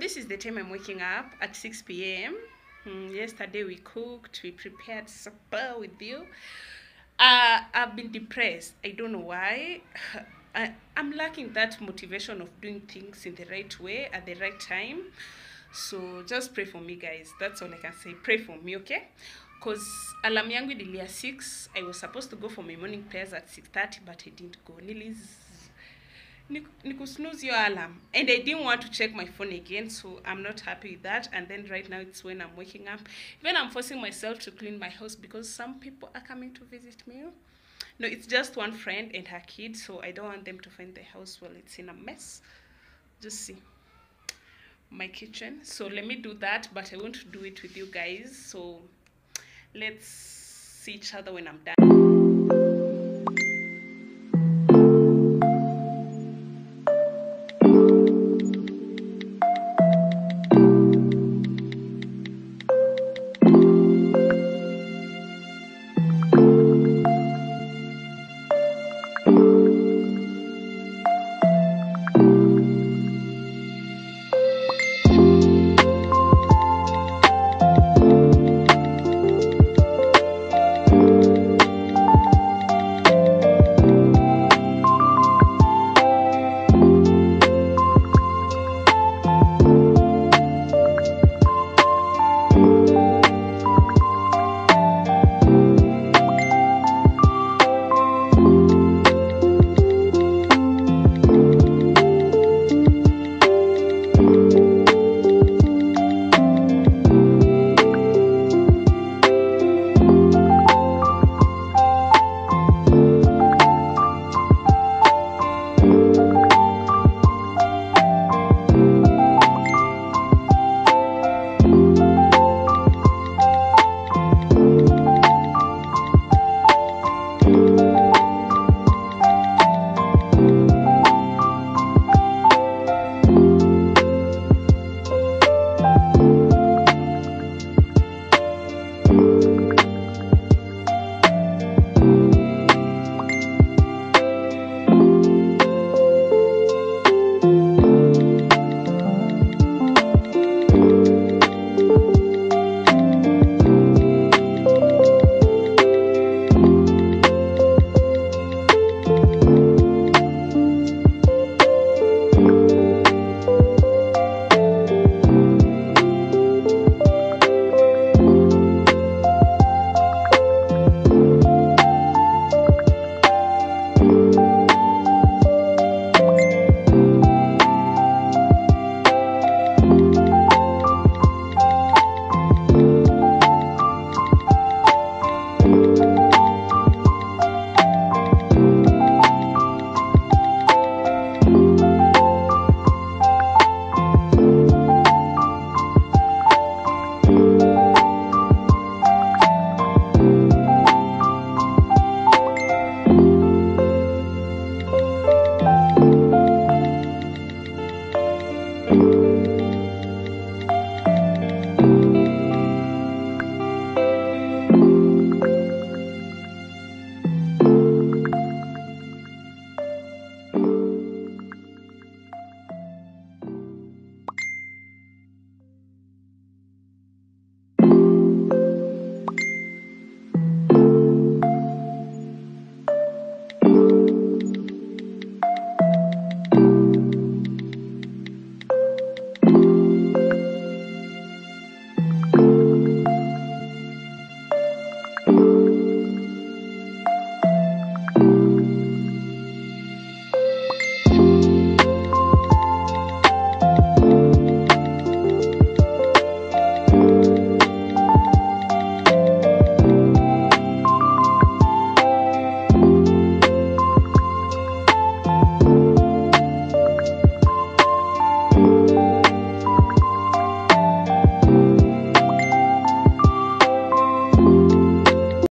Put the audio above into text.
this is the time I'm waking up at 6 p.m. Yesterday we cooked, we prepared supper with you. I've been depressed. I don't know why. I'm lacking that motivation of doing things in the right way at the right time. So just pray for me, guys. That's all I can say. Pray for me, okay? Because alarm yangu ililia 6. I was supposed to go for my morning prayers at 6:30, but I didn't go. Snooze your alarm, and I didn't want to check my phone again, so I'm not happy with that. And then right now it's when I'm waking up. Even I'm forcing myself to clean my house because some people are coming to visit me. No, it's just one friend and her kid, so I don't want them to find the house while it's in a mess. Just see my kitchen. So let me do that, but I want to do it with you guys. So let's see each other when I'm done.